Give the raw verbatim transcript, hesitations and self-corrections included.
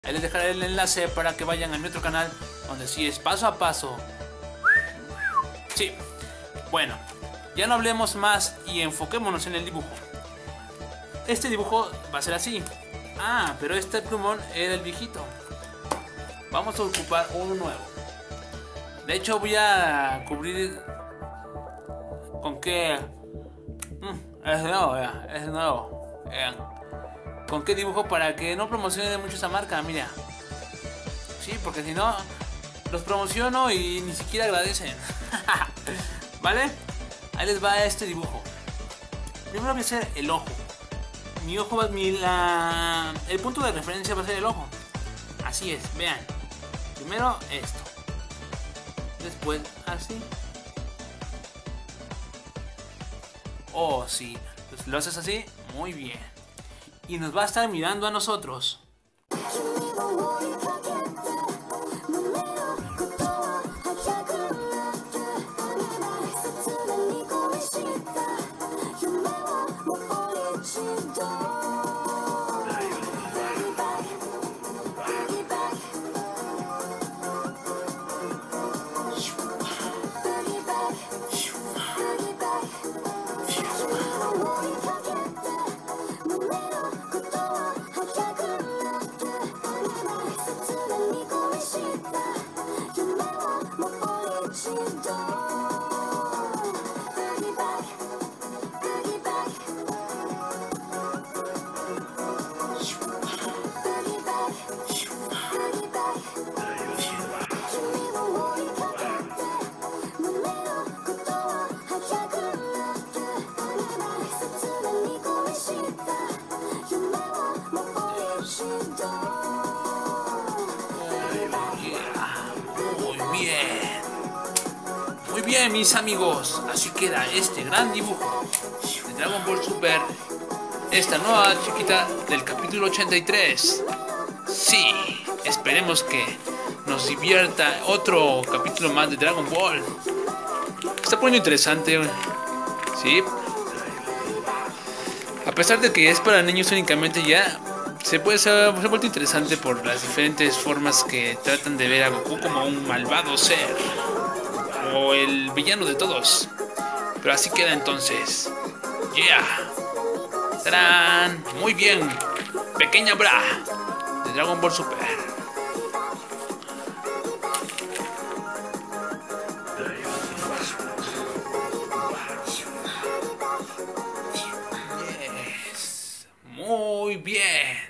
Ahí les dejaré el enlace para que vayan a mi otro canal, donde sí es paso a paso. Sí, bueno, ya no hablemos más y enfoquémonos en el dibujo. Este dibujo va a ser así. Ah, pero este plumón era el viejito. Vamos a ocupar uno nuevo. De hecho voy a cubrir con qué... Mm, es nuevo, ya, es nuevo. Vean. ¿Con qué dibujo para que no promocione mucho esa marca? Mira. Sí, porque si no, los promociono y ni siquiera agradecen. ¿Vale? Ahí les va este dibujo. Primero voy a hacer el ojo. Mi ojo va... Mi, la, el punto de referencia va a ser el ojo. Así es, vean. Primero esto. Después así. Oh, sí. Pues lo haces así, muy bien. Y nos va a estar mirando a nosotros. Muy bien, mis amigos, así queda este gran dibujo de Dragon Ball Super, esta nueva chiquita del capítulo ochenta y tres. Sí, esperemos que nos divierta otro capítulo más de Dragon Ball. Está poniendo interesante, sí. A pesar de que es para niños únicamente, ya se puede ser, se ha vuelto interesante por las diferentes formas que tratan de ver a Goku como un malvado ser, o el villano de todos. Pero así queda entonces. Yeah. ¡Tarán! Muy bien. Pequeña Bra de Dragon Ball Super. Yes. Muy bien.